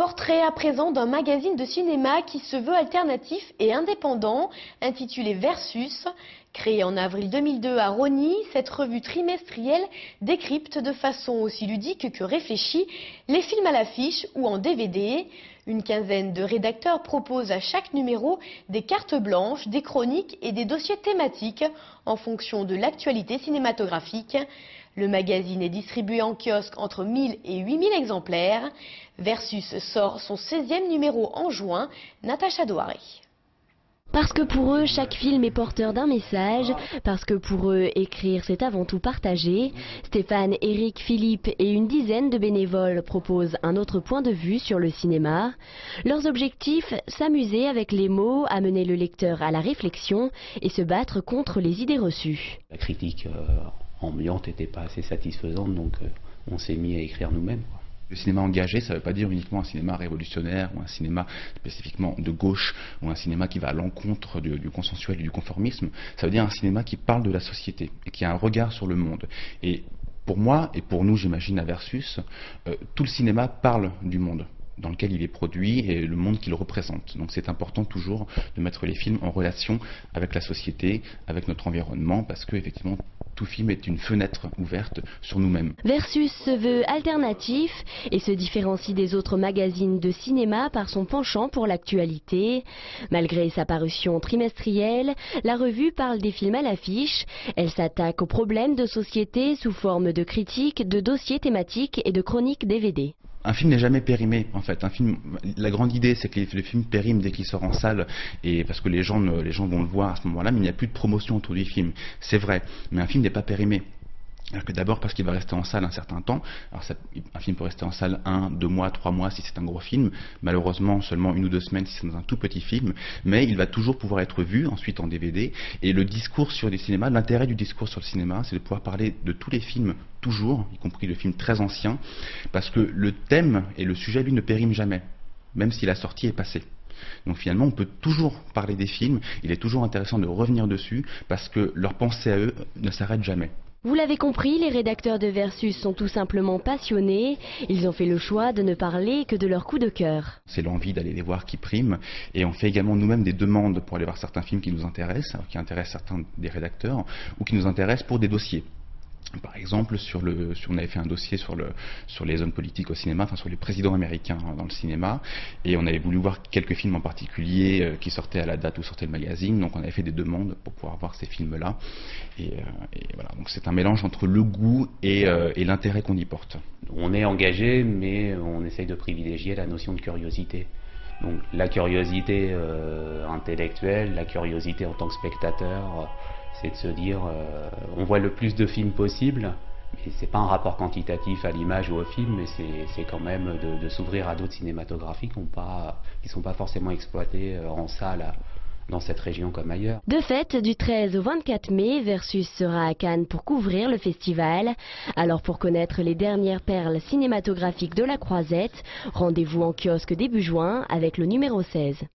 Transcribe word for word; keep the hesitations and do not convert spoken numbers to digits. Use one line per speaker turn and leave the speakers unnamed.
Portrait à présent d'un magazine de cinéma qui se veut alternatif et indépendant, intitulé Versus. Créée en avril deux mille deux à Rosny, cette revue trimestrielle décrypte de façon aussi ludique que réfléchie les films à l'affiche ou en D V D. Une quinzaine de rédacteurs proposent à chaque numéro des cartes blanches, des chroniques et des dossiers thématiques en fonction de l'actualité cinématographique. Le magazine est distribué en kiosque entre mille et huit mille exemplaires. Versus sort son seizième numéro en juin. Natacha Douaré.
Parce que pour eux, chaque film est porteur d'un message, parce que pour eux, écrire, c'est avant tout partager, Stéphane, Eric, Philippe et une dizaine de bénévoles proposent un autre point de vue sur le cinéma. Leurs objectifs, s'amuser avec les mots, amener le lecteur à la réflexion et se battre contre les idées reçues.
La critique euh, ambiante n'était pas assez satisfaisante, donc euh, on s'est mis à écrire nous-mêmes.
Le cinéma engagé, ça ne veut pas dire uniquement un cinéma révolutionnaire ou un cinéma spécifiquement de gauche ou un cinéma qui va à l'encontre du, du consensuel et du conformisme. Ça veut dire un cinéma qui parle de la société et qui a un regard sur le monde. Et pour moi et pour nous, j'imagine, à Versus, euh, tout le cinéma parle du monde dans lequel il est produit et le monde qu'il représente. Donc c'est important toujours de mettre les films en relation avec la société, avec notre environnement, parce que effectivement tout film est une fenêtre ouverte sur nous-mêmes.
Versus se veut alternatif et se différencie des autres magazines de cinéma par son penchant pour l'actualité. Malgré sa parution trimestrielle, la revue parle des films à l'affiche. Elle s'attaque aux problèmes de société sous forme de critiques, de dossiers thématiques et de chroniques D V D.
Un film n'est jamais périmé, en fait. Un film, la grande idée, c'est que le film périme dès qu'il sort en salle, et parce que les gens, les gens vont le voir à ce moment-là, mais il n'y a plus de promotion autour du film. C'est vrai, mais un film n'est pas périmé. Alors que d'abord parce qu'il va rester en salle un certain temps. Alors ça, un film peut rester en salle un, deux mois, trois mois si c'est un gros film. Malheureusement seulement une ou deux semaines si c'est dans un tout petit film. Mais il va toujours pouvoir être vu ensuite en D V D. Et le discours sur les cinémas, l'intérêt du discours sur le cinéma, c'est de pouvoir parler de tous les films toujours, y compris de films très anciens, parce que le thème et le sujet lui ne périment jamais, même si la sortie est passée. Donc finalement on peut toujours parler des films. Il est toujours intéressant de revenir dessus parce que leur pensée à eux ne s'arrête jamais.
Vous l'avez compris, les rédacteurs de Versus sont tout simplement passionnés. Ils ont fait le choix de ne parler que de leur coup de cœur.
C'est l'envie d'aller les voir qui prime. Et on fait également nous-mêmes des demandes pour aller voir certains films qui nous intéressent, qui intéressent certains des rédacteurs, ou qui nous intéressent pour des dossiers. Par exemple, sur le, sur, on avait fait un dossier sur, le, sur les hommes politiques au cinéma, enfin sur les présidents américains dans le cinéma, et on avait voulu voir quelques films en particulier euh, qui sortaient à la date où sortait le magazine, donc on avait fait des demandes pour pouvoir voir ces films-là, et, euh, et voilà, donc c'est un mélange entre le goût et, euh, et l'intérêt qu'on y porte.
On est engagé, mais on essaye de privilégier la notion de curiosité. Donc la curiosité euh, intellectuelle, la curiosité en tant que spectateur, c'est de se dire, euh, on voit le plus de films possible, mais c'est pas un rapport quantitatif à l'image ou au film, mais c'est quand même de, de s'ouvrir à d'autres cinématographies qui ne pas, qui sont pas forcément exploités en salle dans cette région comme ailleurs.
De fait, du treize au vingt-quatre mai, Versus sera à Cannes pour couvrir le festival. Alors pour connaître les dernières perles cinématographiques de la Croisette, rendez-vous en kiosque début juin avec le numéro seize.